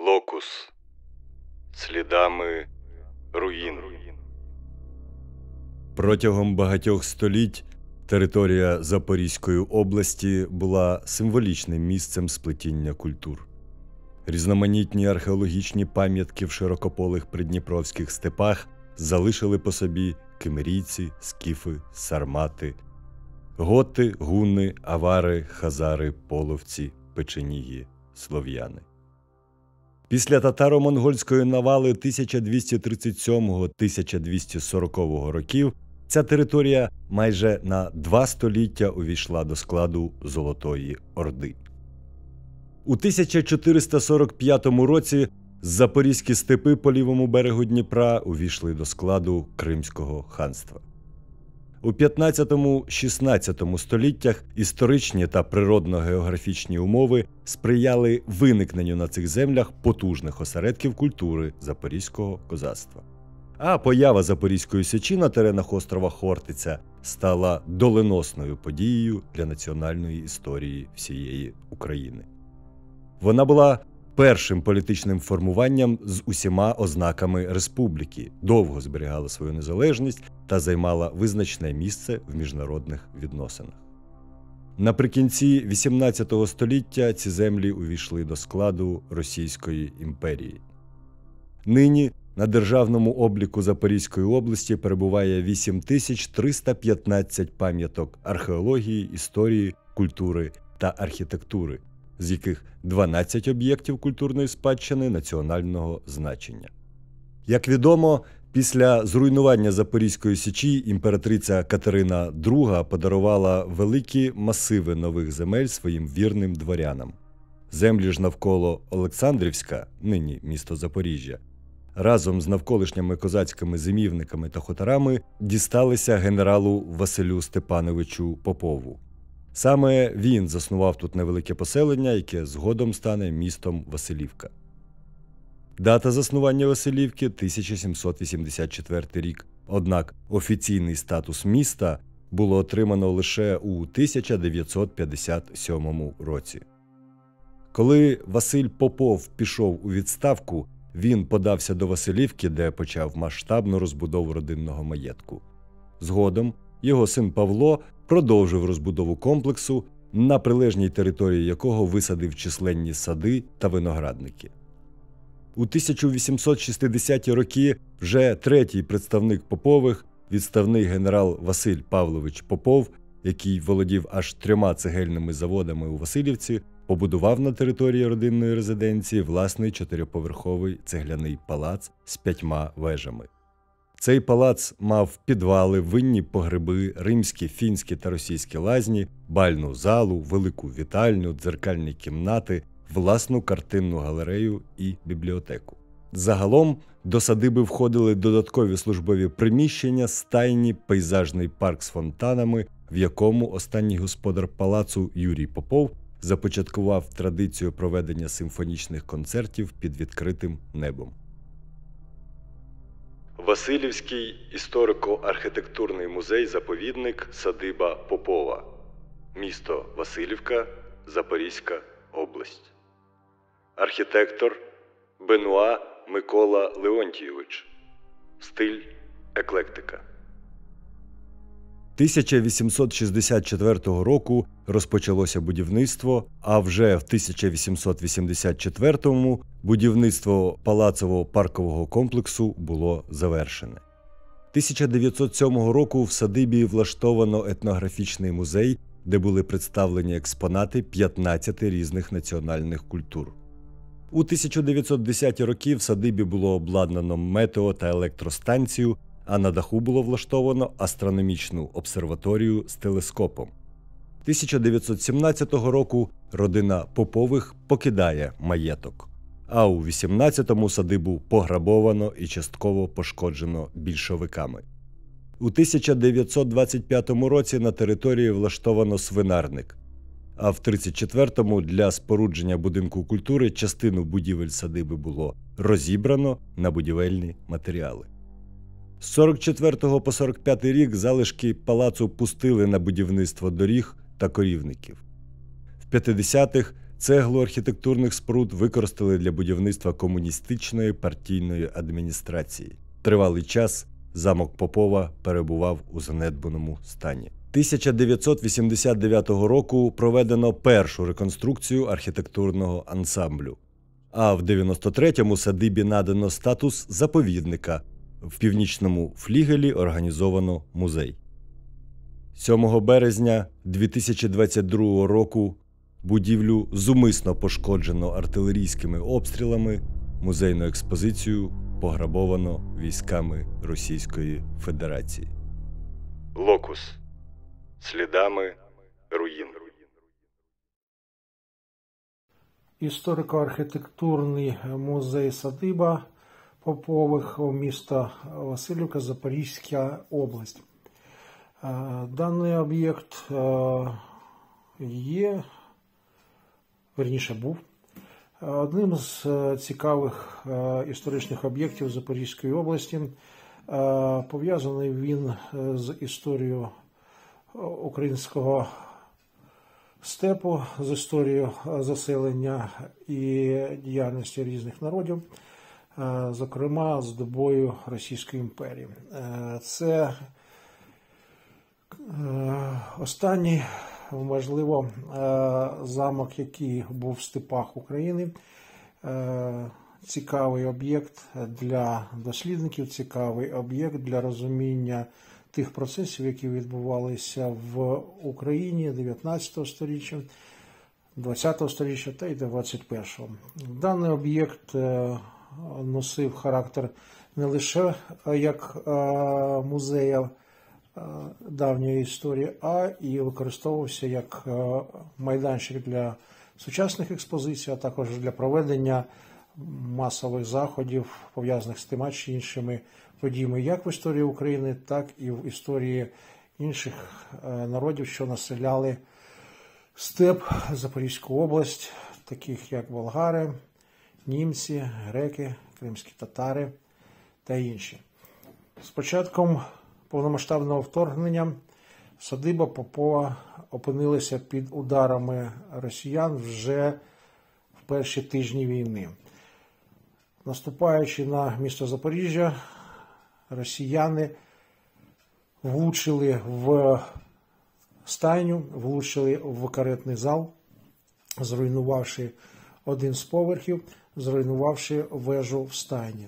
Локус. Слідами руїн. Протягом багатьох століть територія Запорізької області була символічним місцем сплетіння культур. Різноманітні археологічні пам'ятки в широкополих придніпровських степах залишили по собі кимерійці, скіфи, сармати, готи, гунни, авари, хазари, половці, печеніги, слов'яни. Після татаро-монгольської навали 1237-1240 років ця територія майже на 2 століття увійшла до складу Золотої Орди. У 1445 році запорізькі степи по лівому берегу Дніпра увійшли до складу Кримського ханства. У 15-16 століттях історичні та природно-географічні умови сприяли виникненню на цих землях потужних осередків культури запорізького козацтва. А поява Запорізької Січі на теренах острова Хортиця стала доленосною подією для національної історії всієї України. Вона була першим політичним формуванням з усіма ознаками республіки, довго зберігала свою незалежність та займала визначне місце в міжнародних відносинах. Наприкінці XVIII століття ці землі увійшли до складу Російської імперії. Нині на державному обліку Запорізької області перебуває 8315 пам'яток археології, історії, культури та архітектури, з яких 12 об'єктів культурної спадщини національного значення. Як відомо, після зруйнування Запорізької Січі імператриця Катерина II подарувала великі масиви нових земель своїм вірним дворянам. Землі ж навколо Олександрівська, нині місто Запоріжжя, разом з навколишніми козацькими зимівниками та хуторами дісталися генералу Василю Степановичу Попову. Саме він заснував тут невелике поселення, яке згодом стане містом Василівка. Дата заснування Василівки – 1784 рік, однак офіційний статус міста було отримано лише у 1957 році. Коли Василь Попов пішов у відставку, він подався до Василівки, де почав масштабну розбудову родинного маєтку. Згодом його син Павло продовжив розбудову комплексу, на прилежній території якого висадив численні сади та виноградники. У 1860-ті роки вже третій представник Попових, відставний генерал Василь Павлович Попов, який володів аж 3 цегельними заводами у Василівці, побудував на території родинної резиденції власний 4-поверховий цегляний палац з 5 вежами. Цей палац мав підвали, винні погреби, римські, фінські та російські лазні, бальну залу, велику вітальню, дзеркальні кімнати, власну картинну галерею і бібліотеку. Загалом до садиби входили додаткові службові приміщення, стайні, пейзажний парк з фонтанами, в якому останній господар палацу Юрій Попов започаткував традицію проведення симфонічних концертів під відкритим небом. Василівський історико-архітектурний музей-заповідник садиба Попова. Місто Василівка, Запорізька область. Архітектор Бенуа Микола Леонтійович. Стиль еклектика. 1864 року розпочалося будівництво, а вже в 1884-му будівництво палацово-паркового комплексу було завершене. 1907 року в садибі влаштовано етнографічний музей, де були представлені експонати 15 різних національних культур. У 1910-ті роки в садибі було обладнано метео- та електростанцію, а на даху було влаштовано астрономічну обсерваторію з телескопом. 1917 року родина Попових покидає маєток, а у 18-му садибу пограбовано і частково пошкоджено більшовиками. У 1925 році на території влаштовано свинарник, а в 1934-му для спорудження будинку культури частину будівель садиби було розібрано на будівельні матеріали. З 44 по 45 рік залишки палацу пустили на будівництво доріг та корівників. В 50-х Цеглу архітектурних споруд використали для будівництва комуністичної партійної адміністрації. Тривалий час замок Попова перебував у занедбаному стані. 1989 року проведено першу реконструкцію архітектурного ансамблю, а в 93-му садибі надано статус заповідника. В північному флігелі організовано музей. 7 березня 2022 року будівлю зумисно пошкоджено артилерійськими обстрілами, музейну експозицію пограбовано військами Російської Федерації. Локус. Слідами руїн. Історико-архітектурний музей садиба Попових, міста Василівка, Запорізька область. Даний об'єкт був одним з цікавих історичних об'єктів Запорізької області. Пов'язаний він з історією українського степу, з історією заселення і діяльності різних народів, зокрема з добою Російської імперії. Це останній, можливо, замок, який був в степах України. Цікавий об'єкт для дослідників, цікавий об'єкт для розуміння тих процесів, які відбувалися в Україні 19 століття, 20 століття та й 21-го. Даний об'єкт носив характер не лише як музея давньої історії, а і використовувався як майданчик для сучасних експозицій, а також для проведення масових заходів, пов'язаних з тими чи іншими подіями як в історії України, так і в історії інших народів, що населяли степ, Запорізьку область, таких як болгари, німці, греки, кримські татари та інші. З початком повномасштабного вторгнення садиба Попова опинилася під ударами росіян вже в перші тижні війни. Наступаючи на місто Запоріжжя, росіяни влучили в стайню, влучили в каретний зал, зруйнувавши один з поверхів, зруйнувавши вежу в стайні.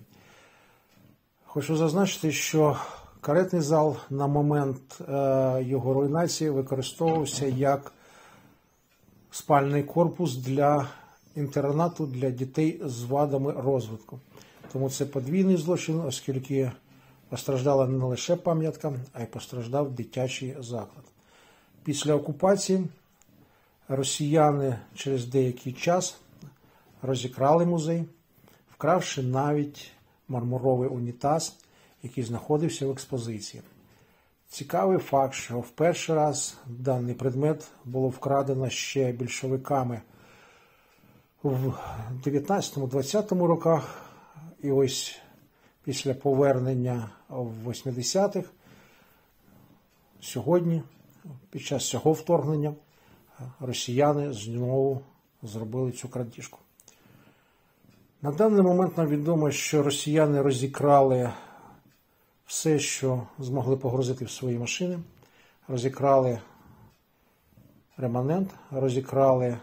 Хочу зазначити, що каретний зал на момент його руйнації використовувався як спальний корпус для інтернату для дітей з вадами розвитку. Тому це подвійний злочин, оскільки постраждала не лише пам'ятка, а й постраждав дитячий заклад. Після окупації росіяни через деякий час розікрали музей, вкравши навіть мармуровий унітаз, який знаходився в експозиції. Цікавий факт, що в перший раз даний предмет було вкрадено ще більшовиками в 19-20 роках, і ось після повернення в 80-х, сьогодні, під час цього вторгнення, росіяни знову зробили цю крадіжку. На даний момент нам відомо, що росіяни розікрали все, що змогли погрузити в свої машини, розікрали реманент, розікрали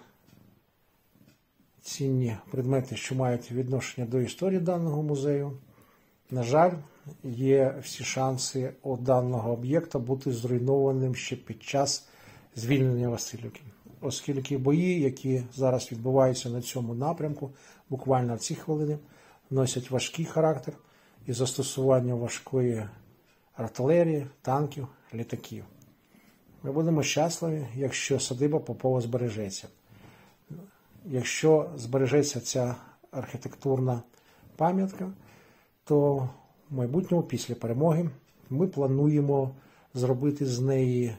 цінні предмети, що мають відношення до історії даного музею. На жаль, є всі шанси у даного об'єкта бути зруйнованим ще під час звільнення Василівки. Оскільки бої, які зараз відбуваються на цьому напрямку, буквально в ці хвилини, носять важкий характер і застосування важкої артилерії, танків, літаків. Ми будемо щасливі, якщо садиба Попова збережеться. Якщо збережеться ця архітектурна пам'ятка, то в майбутньому, після перемоги, ми плануємо зробити з неї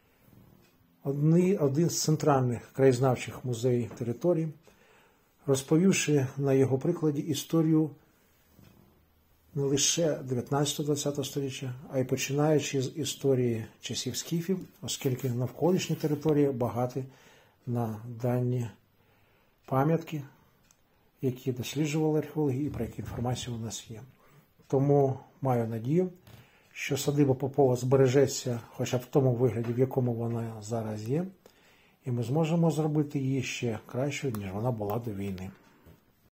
один з центральних краєзнавчих музеїв території, розповівши на його прикладі історію не лише 19-20 століття, а й починаючи з історії часів скіфів, оскільки навколишні території багаті на дані пам'ятки, які досліджували археологи і про які інформація у нас є. Тому маю надію, що садиба Попова збережеться хоча б в тому вигляді, в якому вона зараз є, і ми зможемо зробити її ще кращою, ніж вона була до війни.